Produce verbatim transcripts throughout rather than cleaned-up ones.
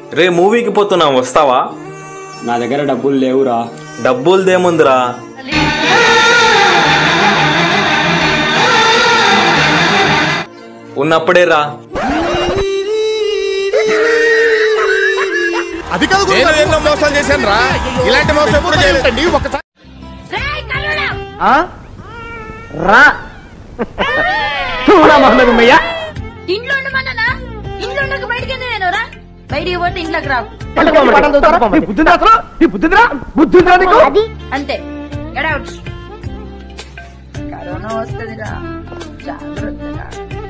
రే మూవీకి పోతున్నాం, వస్తావా? నా దగ్గర డబ్బులు లేవురా. డబ్బులు దేముందిరా, ఉన్నప్పుడే రా. అది కాదు, ఎన్నో మోసాలు చేశాను రా. ఇలాంటి మోసం ఎప్పుడు చేయలేదండి. ఒకసారి రా ఇంట్లో ఉండమన్నా, ఇంట్లో ఉండక బయటికి నేను రా, బయటికి పోతే ఇంట్లోకి రావు అంతే. గడౌట్ కరోనా వస్తుందిరా, జాగ్రత్తగా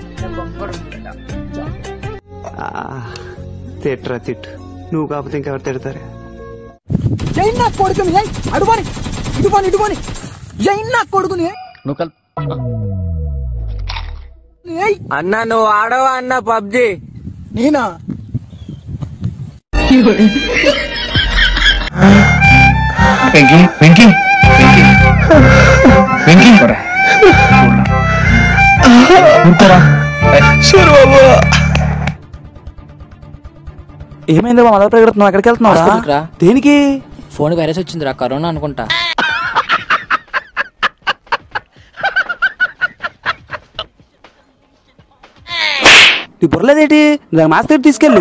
తిట్రా తిట్టు, నువ్వు కాకపోతే ఇంకెవరు తిడతారా? జైన్ నా కొడుకుని అడుగుని ఇడుకొని ఇడుకొని జైన్ నా కొడుకుని అన్న నువ్వు ఆడవా అన్న పబ్జి? నేనా? వెంకీ వెంకీ వెంకీ ఏమైంది మొదలు ప్రగడుతున్నావు? ఎక్కడికి వెళ్తున్నావు? దేనికి? ఫోన్ వైరస్ వచ్చిందిరా, కరోనా అనుకుంటా. నీ బుర్రలేదేటి? దాని మాస్క్ తెప్పి తీసుకెళ్ళు.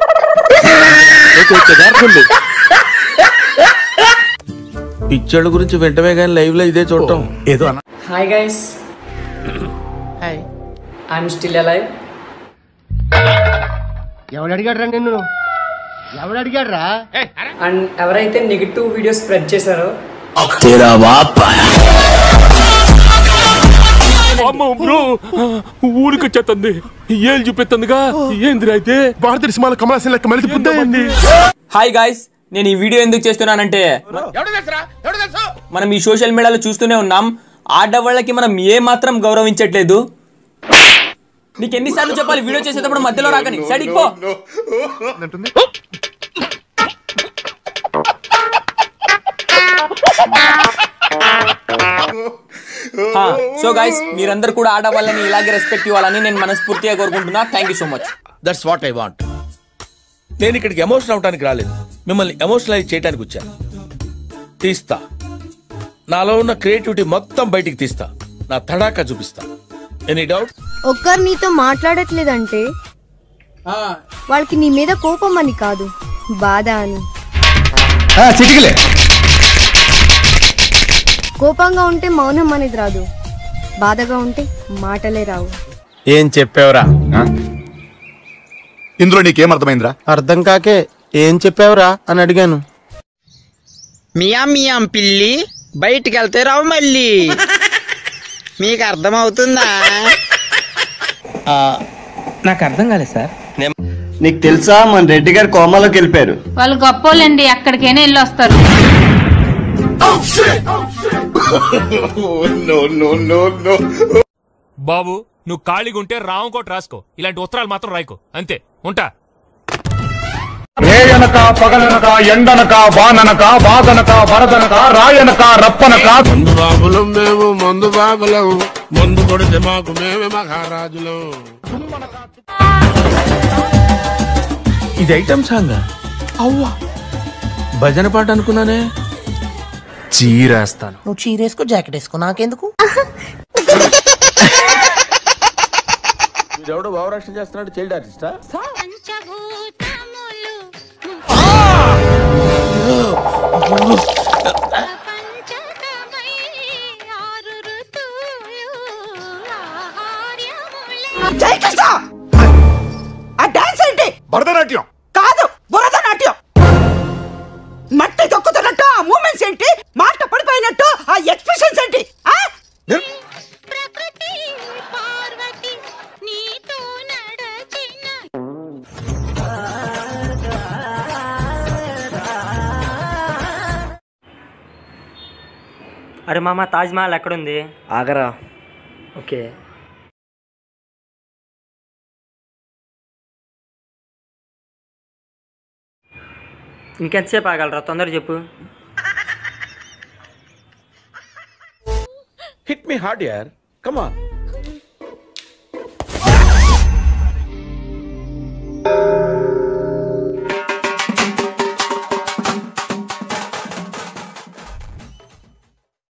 పిచ్చోళ్ళ గురించి వెంటనే కానీ లైవ్ లో ఇదే చూడటం ఏదో అన్న. Hi guys, hi, I'm still alive. ఎవడు అడిగాడ్రా నిన్ను? ఎవడు అడిగాడ్రా? అండ్ ఎవరైతే నెగిటివ్ వీడియో స్ప్రెడ్ చేశారో ఊరికి వచ్చేస్తుంది, ఏళ్ళు చూపెత్తుందిగా. ఏంది అయితే భారత సినిమాల కమలాసన్ లెక్క మళ్ళీ పుట్టింది. హాయ్ గాయ్స్, నేను ఈ వీడియో ఎందుకు చేస్తున్నానంటే, మనం ఈ సోషల్ మీడియాలో చూస్తూనే ఉన్నాం, ఆడవాళ్ళకి మనం ఏ మాత్రం గౌరవించట్లేదు. నీకు ఎన్నిసార్లు చెప్పాలి వీడియో చేసేటప్పుడు మధ్యలో రాకని? సైడ్కి పో. సో గైస్, మీరందరూ కూడా ఆడవాళ్ళని ఇలాగే రెస్పెక్ట్ ఇవ్వాలని నేను మనస్ఫూర్తిగా కోరుకుంటున్నా. Thank you so much. That's what I want. నేను ఇక్కడికి ఎమోషనల్ అవడానికి రాలేదు, మిమ్మల్ని ఎమోషనలైజ్ చేయడానికి వచ్చాను. తీస్తా, నాలో ఉన్న క్రియేటివిటీ మొత్తం బయటికి తీస్తా, నా తడాకా చూపిస్తా. Any doubt? ఒక్కరు నీతో మాట్లాడట్లేదంటే వాళ్ళకి నీ మీద కోపం అని కాదు, బాధ అని. కోపంగా ఉంటే మౌనం అనేది రాదు, బాధగా ఉంటే మాటలే రావు. ఏం చెప్పావురా? ఇందులో నీకేం అర్థమైందిరా? అర్థం కాకే ఏం చెప్పావురా అని అడిగాను. మియాం మియాం పిల్లి బయటికి వెళ్తే రావు మళ్ళీ. మీకు అర్థం అవుతుందా? నాకు అర్థం కాలేదు సార్. నీకు తెలుసా మన రెడ్డి గారు కోమాలోకి వెళ్ళిపోయారు. వాళ్ళు గొప్పోళ్ళండి, అక్కడికైనా వెళ్ళి వస్తారు. బాబు, నువ్వు ఖాళీగా ఉంటే రామకోట రాసుకో, ఇలాంటి ఉత్తరాలు మాత్రం రాయకు. అంతే, ఉంటా. రేయనక పగలనక ఎండనక వాననక వాదనక వరదనక రాయనక రప్పనక మందు బాబులం మేము, మందు బాబులం, మందు కొడితే మాకు మేమే మహారాజులం. ఇది ఐటమ్ సాంగ్? అవ్వా, భజన పాట అనుకున్నానే. చీరేస్తాను. నువ్వు చీరేసుకో, జాకెట్ వేసుకో, నాకెందుకు? ఎవడో భావరక్షణ చేస్తున్నాడు, చైల్డ్ ఆర్టిస్టా? భరతనాట్యం కాదు, భరతనాట్యం. మట్టి తొక్కుతున్నట్టు ఆ మూమెంట్స్ ఏంటి? మాట పడిపోయినట్టు ఆ ఎక్స్ప్రెషన్స్ ఏంటి? అరే మామ, తాజ్ మహల్ ఎక్కడుంది? ఆగరా. ఓకే. ఇంకెంతసేపు ఆగలరా? తొందరగా చెప్పు. హిట్ మీ హార్డ్ యార్, కమ్ ఆన్.